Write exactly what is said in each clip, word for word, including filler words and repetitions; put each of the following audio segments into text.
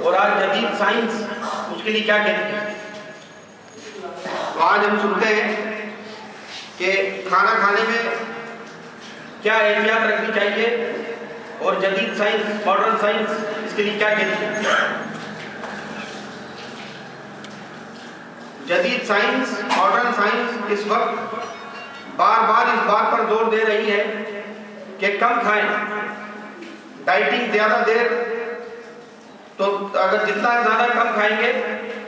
اور آج جدید سائنس اس کے لیے کیا کہتی ہے. تو آج ہم سنتے ہیں کہ کھانا کھانے میں کیا احتیاط رکھنی چاہیے اور جدید سائنس ماڈرن سائنس اس کے لیے کیا کہتی ہے. جدید سائنس ماڈرن سائنس اس وقت بار بار اس بات پر زور دے رہی ہے کہ کم کھائیں، ڈائٹنگ زیادہ دیر، تو اگر جتنا زیادہ کم کھائیں گے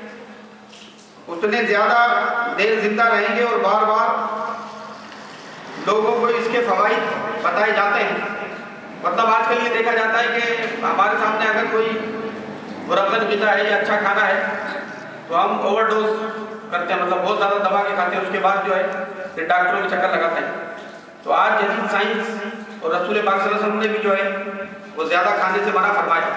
اتنے زیادہ دیر زندہ رہیں گے. اور بار بار لوگوں کو اس کے فوائد بتائے جاتے ہیں. مطلب آج کل یہ دیکھا جاتا ہے کہ ہمارے سامنے اگر کوئی مرغن غذا ہے یا اچھا کھانا ہے تو ہم اوور ڈوز کرتے ہیں، مطلب بہت زیادہ دبا کے کھاتے ہیں، اس کے بعد جو ہے پھر ڈاکٹروں کے چکر لگاتے ہیں. تو آج جدید سائنس اور رسول پاک صلی اللہ علیہ وسلم نے بھی جو ہے وہ زیادہ کھانے سے منع فرمایا.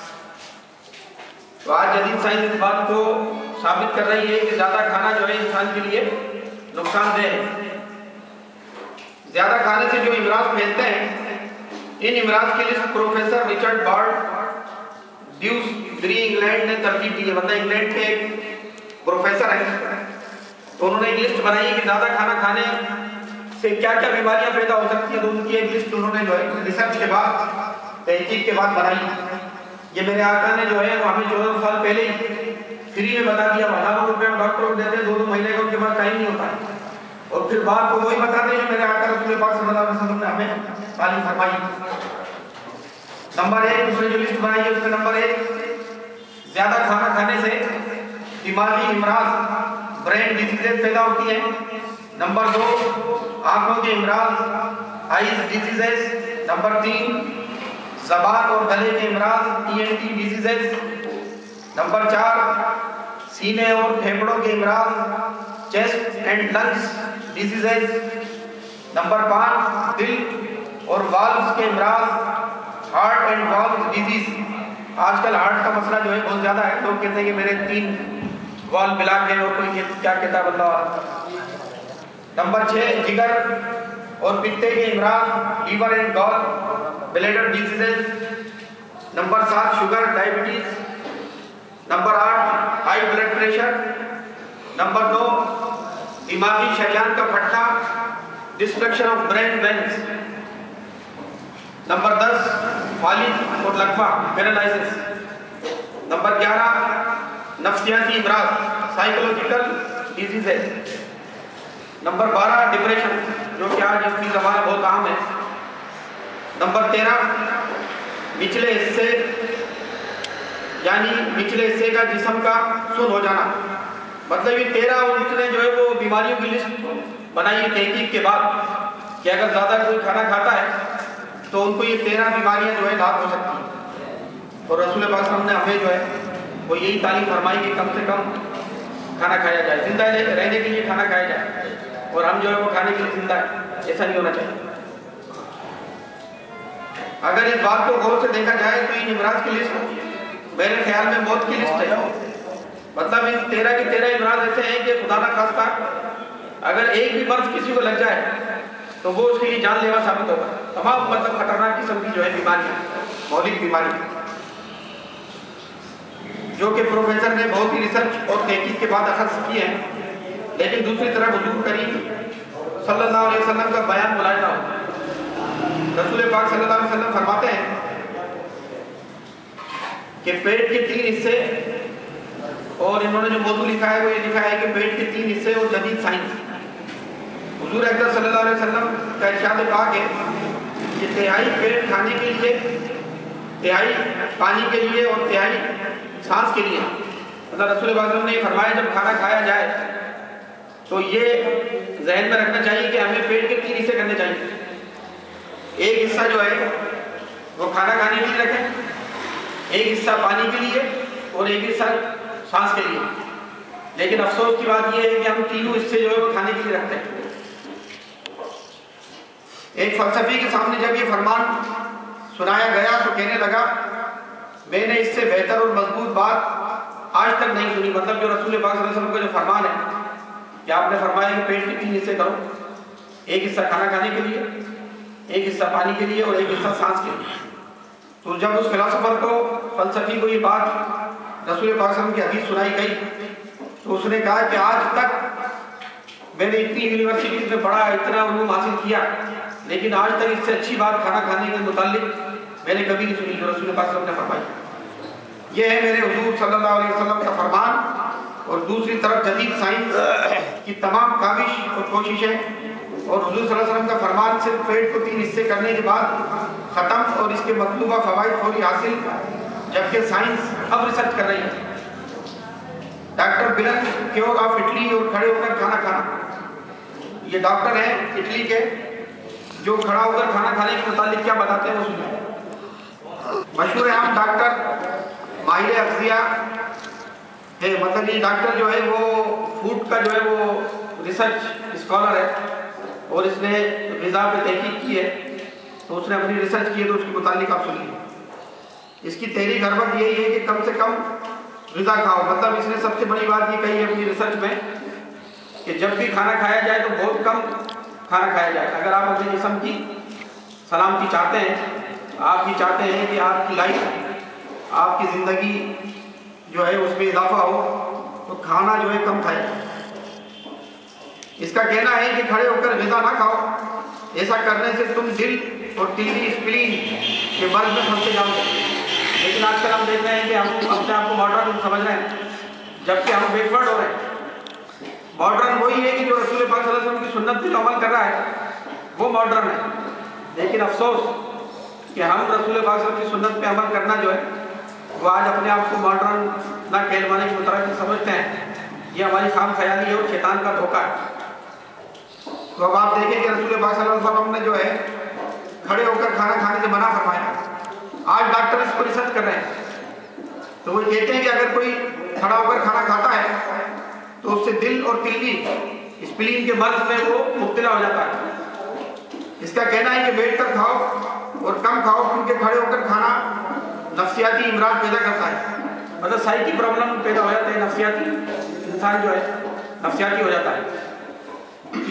تو آج جدید سائنس اس بات کو ثابت کر رہی ہے کہ زیادہ کھانا جو ہے انسان کے لیے نقصان دہ ہے. زیادہ کھانے سے جو امراض پھیلتے ہیں، ان امراض کے list professor Richard Bard Davis بری انگلینڈ نے ترتیب دی ہے. مطلب انگلینڈ کے ایک پروفیسر ہیں، تو انہوں نے ایک لسٹ بنائی ہے کہ زیادہ کھانا کھانے سے کیا کیا بیماریاں پیدا ہو سکتی ہیں. تو ان کی ایک لسٹ انہوں نے جو ہے ریسرچ کے بعد تحقیق کے بعد بنائی. یہ میرے آقا نے جو ہے وہ ہمیں چودہ سال پہلے ہی فری میں بتا دیا. ہزاروں روپے ہم ڈاکٹروں کو دیتے ہیں، دو دو مہینے کا ان کے پاس ٹائم نہیں ہوتا ہے، اور پھر بات کو وہی بتاتے ہیں جو میرے آقا رسول پاک صلی اللہ علیہ وسلم نے ہمیں تعلیم فرمائی. نمبر ایک دوسرے جو لسٹ بنائی ہے اس میں نمبر ایک، زیادہ کھانا کھانے سے دماغی امراض برین ڈیزیزز پیدا ہوتی ہیں. نمبر دو، آنکھوں کے امراض آئیز ڈیزیزز. نمبر تین، زبان اور گلے کے امراض ای این ٹی ڈیزیزز. نمبر چار، سینے اور پھیپھڑوں کے امراض چیسٹ اینڈ لنگس ڈیزیزز. نمبر پانچ، دل اور والوز کے امراض ہارٹ اینڈ والوز ڈیزیز. آج کل ہارٹ کا مسئلہ جو ہے بہت زیادہ ہے. لوگ کہتے ہیں کہ میرے تین والو بلاک ہے، اور کوئی کیا کہتا ہے بندہ والا. نمبر چھ، جگر اور پتے کے امراض liver and gall bladder diseases. نمبر سات، شوگر ڈائبٹیز. نمبر آٹھ، ہائی بلڈ پریشر. نمبر نو، دماغی شریان کا پھٹنا ڈسٹرکشن آف برین وینز. نمبر دس، فالج اور لکوا پیرالائسس. نمبر گیارہ، نفسیاتی امراض سائیکولوجیکل ڈیزیزز. نمبر بارہ، ڈپریشن جو کہ آج اس کی زبان بہت عام ہے. نمبر تیرہ، نچلے حصے یعنی نچلے حصے کا جسم کا سن ہو جانا. مطلب یہ تیرہ ان نے جو ہے وہ بیماریوں کی لسٹ بنائی ہے تحقیق کے بعد کہ اگر زیادہ کوئی کھانا کھاتا ہے تو ان کو یہ تیرہ بیماریاں جو ہے لاحق ہو سکتی ہیں. اور رسول پاک صلی اللہ علیہ وسلم نے ہمیں جو ہے وہ یہی تعلیم فرمائی کہ کم سے کم کھانا کھایا جائے، زندہ رہنے کے لیے کھانا کھایا جائے، اور ہم جو ہے وہ کھانے کے لیے زندہ ہے، ایسا نہیں ہونا چاہیے. اگر اس بات کو غور سے دیکھا جائے تو ان امراض کی لسٹ میرے خیال میں موت کی لسٹ ہے. مطلب ان تیرہ کی تیرہ امراض ایسے ہیں کہ خدا نہ خواستہ اگر ایک بھی مرض کسی کو لگ جائے تو وہ اس کے لیے جان لیوا ثابت ہوگا. تمام مطلب خطرناک قسم کی جو ہے بیماریاں، مہلک بیماریاں، جو کہ پروفیسر نے بہت ہی ریسرچ اور تحقیق کے بعد اخذ کی ہیں. لیکن دوسری طرف حضور کریم صلی اللہ علیہ وسلم کا بیان ملاحظہ ہو. رسول پاک صلی اللہ علیہ وسلم فرماتے ہیں کہ پیٹ کے تین حصے، اور انہوں نے جو موضوع لکھا ہے وہ یہ لکھا ہے کہ پیٹ کے تین حصے اور جدید سائنس. حضور اکرم صلی اللہ علیہ وسلم کا ارشاد پاک ہے کہ تہائی پیٹ کھانے کے لیے، تہائی پانی کے لیے اور تہائی سانس کے لیے. مطلب رسول پاک صلی اللہ علیہ وسلم نے یہ فرمایا جب کھانا کھایا جائے تو یہ ذہن میں رکھنا چاہیے کہ ہمیں پیٹ کے تین حصے کرنے چاہیے. ایک حصہ جو ہے وہ کھانا کھانے کے لیے رکھیں، ایک حصہ پانی کے لیے اور ایک حصہ سانس کے لیے. لیکن افسوس کی بات یہ ہے کہ ہم تینوں حصے جو ہے وہ کھانے کے لیے رکھتے ہیں. ایک فلسفی کے سامنے جب یہ فرمان سنایا گیا تو کہنے لگا میں نے اس سے بہتر اور مضبوط بات آج تک نہیں سنی. مطلب جو رسول پاک صلی اللہ علیہ وسلم کا جو فرمان ہے کہ آپ نے فرمایا کہ پیٹ کے تین حصے کرو، ایک حصہ کھانا کھانے کے لیے، ایک حصہ پانی کے لیے اور ایک حصہ سانس کے لیے. تو جب اس فلسفر کو، فلسفی کو یہ بات रसूल पाक सल्लल्लाहु अलैहि वसल्लम की हदीस सुनाई गई तो उसने कहा कि आज तक मैंने इतनी यूनिवर्सिटीज में पढ़ा, इतना उलूम हासिल किया, लेकिन आज तक इससे अच्छी बात खाना खाने के मुतालिक मैंने कभी नहीं सुनी जो रसूल पाक सल्लल्लाहु अलैहि वसल्लम ने फरमाई। ये है मेरे हुजूर सल्लल्लाहु अलैहि वसल्लम का फरमान। और दूसरी तरफ जदीद साइंस की तमाम काविश और कोशिशें और हुजूर सल्लल्लाहु अलैहि वसल्लम का फरमान सिर्फ पेट को तीन हिस्से करने के बाद ख़त्म और इसके मतलूबा फ़वाइद थोड़ी हासिल, जबकि साइंस अब रिसर्च कर रही है। डॉक्टर बिलन क्योर ऑफ इटली और खड़े होकर खाना खाना, ये डॉक्टर हैं इटली के जो खड़ा होकर खाना खाने के मुतालिक क्या बताते हैं वो सुनिए। मशहूर आम डॉक्टर माहिर अफ़ज़िया है, मतलब ये डॉक्टर जो है वो फूड का जो है वो रिसर्च स्कॉलर है और इसने ग़िज़ा पे तहकीक की है, तो उसने अपनी रिसर्च की है तो उसके मुतालिक आप सुनिए। इसकी तहरीक हर वक्त यही है कि कम से कम ग़िज़ा खाओ। मतलब इसने सबसे बड़ी बात ये कही है अपनी रिसर्च में कि जब भी खाना खाया जाए तो बहुत कम खाना खाया जाए। अगर आप अपने जिस्म की सलामती चाहते हैं, आप भी चाहते हैं कि आपकी लाइफ, आपकी ज़िंदगी जो है उसमें इजाफा हो, तो खाना जो है कम खाए। इसका कहना है कि खड़े होकर ग़िज़ा ना खाओ, ऐसा करने से तुम दिल और टीवी स्प्लीन के मर्ज में फंसे जाओगे। लेकिन आजकल हम देख रहे हैं कि हम अपने आप को मॉडर्न समझ रहे हैं, जबकि हम बैकवर्ड हो रहे हैं। मॉडर्न वही है कि जो रसूल पाक सल्लल्लाहु अलैहि वसल्लम की सुन्नत पर अमल कर रहा है, वो मॉडर्न है। लेकिन अफसोस कि हम रसूल पाक सल्लल्लाहु अलैहि वसल्लम की सुन्नत पे अमल करना जो है वो आज अपने आप को मॉडर्न ना कहलवाने की तरह समझते हैं। ये हमारी खाम ख्याली है और शैतान का धोखा है। तो अब आप देखें कि रसूल पाक सल्लल्लाहु अलैहि वसल्लम ने जो है खड़े होकर खाना खाने से मना फरमाया। आज डॉक्टर इसको रिसर्च कर रहे हैं, तो वो कहते हैं कि अगर कोई खड़ा होकर खाना खाता है तो उससे दिल और तिल्ली स्प्लीन के मर्ज में वो मुब्तला हो जाता है। इसका कहना है कि बैठ कर खाओ और कम खाओ, क्योंकि खड़े होकर खाना नफ्सियाती इमराज पैदा करता है। मतलब साइकी प्रॉब्लम पैदा हो जाते हैं, नफ्सियाती इंसान जो है नफ्सियाती हो जाता है।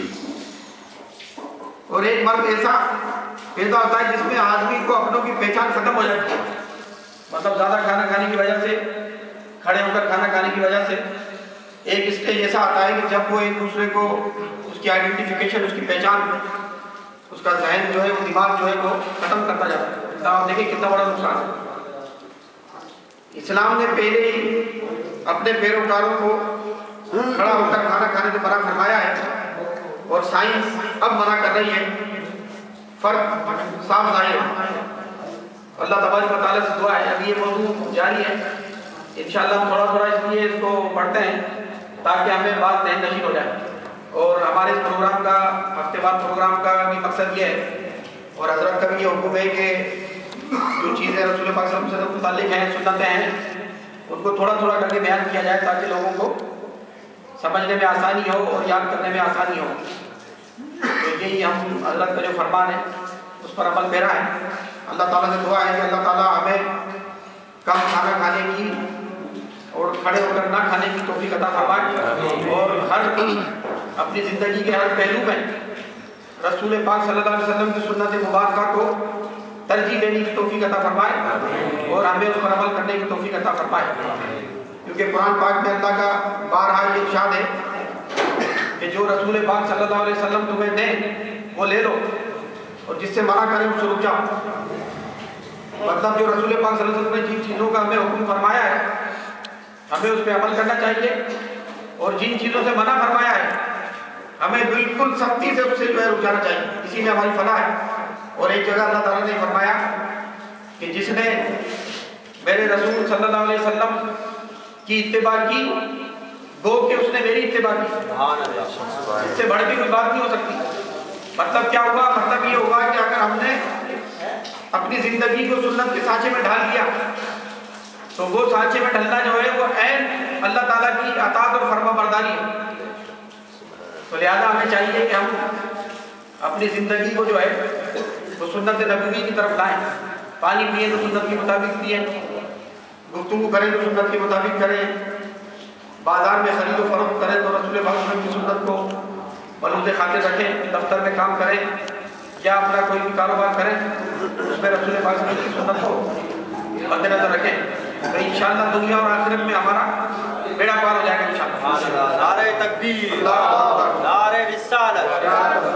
और एक मर्द ऐसा पैदा होता है जिसमें आदमी को अपनों की पहचान खत्म हो जाती है। मतलब ज़्यादा खाना खाने की वजह से, खड़े होकर खाना खाने की वजह से एक स्टेज ऐसा आता है कि जब वो एक दूसरे को उसकी आइडेंटिफिकेशन, उसकी पहचान, उसका जहन जो है वो दिमाग जो है वो ख़त्म करता जाता है। तो आप देखिए कितना बड़ा नुकसान है। इस्लाम ने पहले ही अपने पैरोकारों को खड़ा होकर खाना खाने से मना फरमाया है और साइंस अब मना कर रही है। फर्क साफ जाहिर है। अल्लाह तबारक व तआला से दुआ है, अभी ये मौजूद जारी है, इंशाअल्लाह हम थोड़ा थोड़ा इसलिए इसको पढ़ते हैं ताकि हमें बात ज़हन नशीन हो जाए। और हमारे इस प्रोग्राम का, हफ्ते बाद प्रोग्राम का भी मकसद ये है और हज़रत का भी ये हुक्म है कि जो चीज़ें रसूल पाक सल्लल्लाहु अलैहि वसल्लम से मुताल्लिक़ हैं, सुन्नतें हैं, उनको थोड़ा थोड़ा करके बयान किया जाए ताकि लोगों को समझने में आसानी हो और याद करने में आसानी हो। तो यही हम हज़रत का जो फरमान है उस पर अमल पेरा है। अल्लाह ताला से दुआ है कि अल्लाह ताला हमें कम खाना खाने की और खड़े होकर ना खाने की तौफीक अता फरमाए और हर अपनी ज़िंदगी के हर पहलू में रसूल पाक सल्लल्लाहु अलैहि वसल्लम की सुन्नत मुबारका को तरजीह देने की तौफीक अता फरमाए और हमें उस पर अमल करने की तौफीक अता फरमाए। क्योंकि कुरान पाक में अल्लाह का बारहा ये इरशाद है कि जो रसूल पाक सल्लल्लाहु अलैहि वसल्लम तुम्हें दें वो ले लो और जिससे मना करें उससे रुक जाओ। मतलब जो रसूल पाक सल्लल्लाहु अलैहि वसल्लम ने जिन चीज़ों का हमें हुक्म फरमाया है हमें उस पर अमल करना चाहिए और जिन चीज़ों से मना फरमाया है हमें बिल्कुल सख्ती से उससे जो है रुक जाना चाहिए। इसी में हमारी फलाह है। और एक जगह अल्लाह ताला ने फरमाया कि जिसने मेरे रसूल सल्लल्लाहु अलैहि वसल्लम की इत्तिबा की गो कि उसने मेरी इत्तिबा की। इससे बढ़ के कोई बात नहीं हो सकती। मतलब क्या हुआ? मतलब ये हुआ कि अगर हमने अपनी ज़िंदगी को सुन्नत के सांचे में ढाल दिया तो वो सांचे में ढलना जो है वो ऐन अल्लाह ताला की अताअत और फरमाबरदारी है। तो लिहाजा हमें चाहिए कि हम अपनी ज़िंदगी को जो है वो सुन्नत नबवी की तरफ लाएं। पानी पिए तो सुन्नत के मुताबिक पिए, गुफ्तगू करें तो सुन्नत के मुताबिक करें, बाजार में खरीदो फरोख्त करें तो रसूल पाक सल्लल्लाहु अलैहि वसल्लम की सुन्नत को मलूज़ खातिर रखें, दफ्तर में काम करें या अपना कोई भी कारोबार करें उसमें रसूल पाक सल्लल्लाहु अलैहि वसल्लम की सुन्नत को मद्देनजर रखें। تو انشاءاللہ دنیا اور آخرت میں ہمارا بیڑا پار ہو جائے گا انشاءاللہ. نعرہ تکبیر، اللہ اکبر. نعرہ رسالت.